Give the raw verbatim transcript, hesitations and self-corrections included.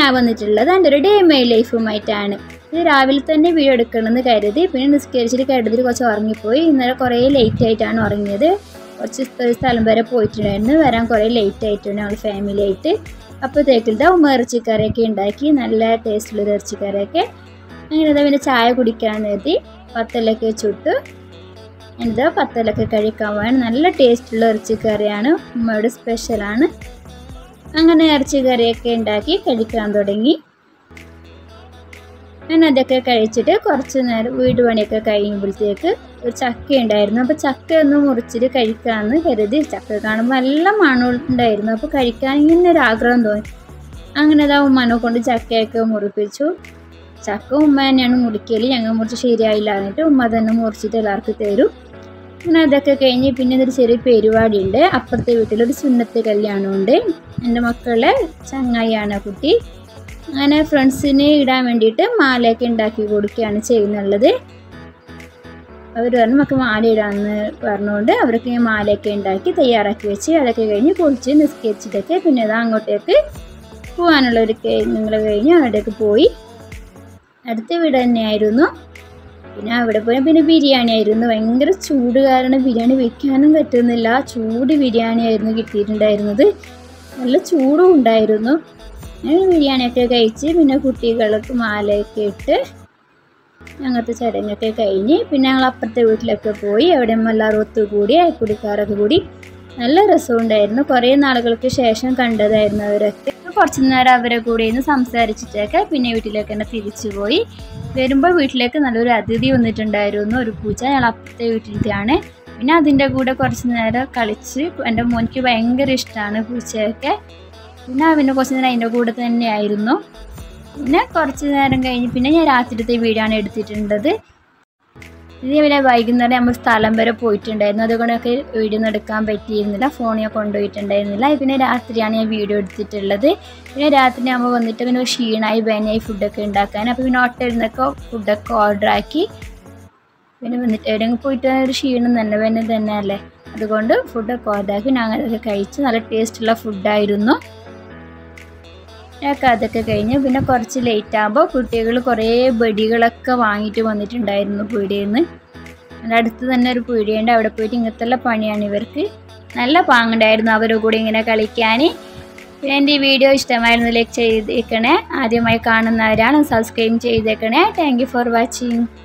ഞാൻ വന്നിട്ടുള്ളത് എൻ്റെ ഒരു ഡേ മൈ ലൈഫുമായിട്ടാണ്. ഇത് രാവിലെ തന്നെ വീഡിയോ എടുക്കണമെന്ന് കരുതി, പിന്നെ നിസ്കരിച്ചിട്ട് കിടന്നിട്ട് കുറച്ച് ഉറങ്ങിപ്പോയി. ഇന്നലെ കുറേ ലേറ്റ് ആയിട്ടാണ് ഉറങ്ങിയത്. കുറച്ച് സ്ഥലം വരെ പോയിട്ടുണ്ടായിരുന്നു, വരാൻ കുറേ ലേറ്റ് ആയിട്ടുണ്ട് ഞങ്ങൾ ഫാമിലി ആയിട്ട്. അപ്പോഴത്തേക്കിട്ട് ഉമ്മ ഇറച്ചിക്കറിയൊക്കെ ഉണ്ടാക്കി, നല്ല ടേസ്റ്റുള്ള ഇറച്ചിക്കറിയൊക്കെ. അങ്ങനെ പിന്നെ ചായ കുടിക്കാൻ കരുതി പത്തലൊക്കെ ചുട്ട് എന്താ പത്തലൊക്കെ കഴിക്കാൻ വേണം. നല്ല ടേസ്റ്റുള്ള ഇറച്ചിക്കറിയാണ്, ഉമ്മയുടെ സ്പെഷ്യലാണ്. അങ്ങനെ ഇറച്ചിക്കറിയൊക്കെ ഉണ്ടാക്കി കഴിക്കാൻ തുടങ്ങി. ഞാൻ അതൊക്കെ കഴിച്ചിട്ട് കുറച്ച് നേരം വീട് പണിയൊക്കെ കഴിയുമ്പോഴത്തേക്ക് ഒരു ചക്ക ഉണ്ടായിരുന്നു. അപ്പോൾ ചക്ക ഒന്ന് മുറിച്ചിട്ട് കഴിക്കാമെന്ന് കരുതി. ചക്ക കാണുമ്പോൾ നല്ല മണം ഉണ്ടായിരുന്നു, അപ്പോൾ കഴിക്കാൻ ഇങ്ങനെ ഒരു ആഗ്രഹം തോന്നി. അങ്ങനെ അതാ ഉമ്മനെ കൊണ്ട് ചക്കയൊക്കെ മുറിപ്പിച്ചു. ചക്ക ഉമ്മ തന്നെയാണ് മുറിക്കൽ, ഞങ്ങൾ മുറിച്ച് ശരിയായില്ല എന്നിട്ട് ഉമ്മ തന്നെ മുറിച്ചിട്ട് എല്ലാവർക്കും തരും. അങ്ങനെ അതൊക്കെ കഴിഞ്ഞ് പിന്നെ ഒരു ചെറിയ പരിപാടി ഉണ്ട്. അപ്പുറത്തെ വീട്ടിലൊരു സുന്നത്ത് കല്യാണമുണ്ട്. എൻ്റെ മക്കളെ ചങ്ങായിയാണ് കുട്ടി. അങ്ങനെ ഫ്രണ്ട്സിന് ഇടാൻ വേണ്ടിയിട്ട് മാലയൊക്കെ ഉണ്ടാക്കി കൊടുക്കുകയാണ് ചെയ്യുന്നുള്ളത്. അവർ പറഞ്ഞു നമുക്ക് മാല ഇടാമെന്ന് പറഞ്ഞുകൊണ്ട് അവർക്ക് ഞാൻ മാലയൊക്കെ ഉണ്ടാക്കി തയ്യാറാക്കി വെച്ച് അതൊക്കെ കഴിഞ്ഞ് പൊളിച്ച് നിസ്കരിച്ചിട്ടൊക്കെ പിന്നെ അത് അങ്ങോട്ടേക്ക് പോകാനുള്ളവർ നിങ്ങൾ കഴിഞ്ഞ് അവിടേക്ക് പോയി. അടുത്ത വീട് തന്നെയായിരുന്നു. പിന്നെ അവിടെ പോയി പിന്നെ ബിരിയാണി ആയിരുന്നു. ഭയങ്കര ചൂട് കാരണം ബിരിയാണി വെക്കാനും പറ്റുന്നില്ല. ചൂട് ബിരിയാണി ആയിരുന്നു കിട്ടിയിട്ടുണ്ടായിരുന്നത്, നല്ല ചൂടും ഉണ്ടായിരുന്നു. അങ്ങനെ ബിരിയാണിയൊക്കെ കഴിച്ച് പിന്നെ കുട്ടികൾക്ക് മാലയൊക്കെ ഇട്ട് അങ്ങനത്തെ ചടങ്ങൊക്കെ കഴിഞ്ഞ് പിന്നെ ഞങ്ങൾ അപ്പുറത്തെ വീട്ടിലൊക്കെ പോയി. അവിടെ എല്ലാവരും ഒത്തുകൂടി അയൽക്കൂടിക്കാരൊക്കെ കൂടി നല്ല രസമുണ്ടായിരുന്നു. കുറേ നാളുകൾക്ക് ശേഷം കണ്ടതായിരുന്നു അവരൊക്കെ. കുറച്ച് നേരം അവരെ കൂടെ ഇന്ന് സംസാരിച്ചിട്ടൊക്കെ പിന്നെ വീട്ടിലേക്ക് തന്നെ തിരിച്ചു പോയി. വരുമ്പോൾ വീട്ടിലേക്ക് നല്ലൊരു അതിഥി വന്നിട്ടുണ്ടായിരുന്നു, ഒരു പൂച്ച. ഞങ്ങൾ അപ്പുറത്തെ വീട്ടിലത്തെയാണ്. പിന്നെ അതിൻ്റെ കൂടെ കുറച്ച് നേരം കളിച്ച്. എൻ്റെ മോനിക്ക് ഭയങ്കര ഇഷ്ടമാണ് പൂച്ചയൊക്കെ. പിന്നെ അവന് കുറച്ച് നേരം അതിൻ്റെ കൂടെ തന്നെയായിരുന്നു. പിന്നെ കുറച്ച് നേരം കഴിഞ്ഞ് പിന്നെ ഞാൻ രാത്രിത്തെ വീഡിയോ ആണ് എടുത്തിട്ടുള്ളത്. ഇതേപോലെ വൈകുന്നേരം നമ്മൾ സ്ഥലം വരെ പോയിട്ടുണ്ടായിരുന്നു, അതുകൊണ്ടൊക്കെ വീഡിയോ ഒന്നും എടുക്കാൻ പറ്റിയിരുന്നില്ല, ഫോണിൽ കൊണ്ടുപോയിട്ടുണ്ടായിരുന്നില്ല. പിന്നെ രാത്രിയാണ് ഞാൻ വീഡിയോ എടുത്തിട്ടുള്ളത്. പിന്നെ രാത്രി നമ്മൾ വന്നിട്ട് പിന്നെ ക്ഷീണമായി ബനായി ഫുഡൊക്കെ ഉണ്ടാക്കാൻ. അപ്പോൾ പിന്നെ ഹോട്ടലിൽ ഫുഡൊക്കെ ഓർഡർ ആക്കി. പിന്നെ വന്നിട്ട് എവിടെയെങ്കിലും പോയിട്ട് ഒരു ക്ഷീണം തന്നെ വേണം തന്നെ അല്ലേ, അതുകൊണ്ട് ഫുഡൊക്കെ ഓർഡർ ആക്കി ഞങ്ങൾ അതൊക്കെ കഴിച്ച്. നല്ല ടേസ്റ്റുള്ള ഫുഡായിരുന്നു. ഞങ്ങൾക്ക് അതൊക്കെ കഴിഞ്ഞ് പിന്നെ കുറച്ച് ലേറ്റ് ആകുമ്പോൾ കുട്ടികൾ കുറേ ബെഡികളൊക്കെ വാങ്ങിയിട്ട് വന്നിട്ടുണ്ടായിരുന്നു പീടികയിൽ നിന്ന്. അതിൻ്റെ അടുത്ത് തന്നെ ഒരു പീടികയുണ്ട്, അവിടെ പോയിട്ട് ഇങ്ങനത്തെ പണിയാണ് ഇവർക്ക്. നല്ല പാങ്ങുണ്ടായിരുന്നു അവരുടെ കൂടെ ഇങ്ങനെ കളിക്കാൻ. പിന്നെ എൻ്റെ ഈ വീഡിയോ ഇഷ്ടമായിരുന്നു ലൈക്ക് ചെയ്തേക്കണേ. ആദ്യമായി കാണുന്നവരാണ് സബ്സ്ക്രൈബ് ചെയ്തേക്കണേ. Thank you for watching.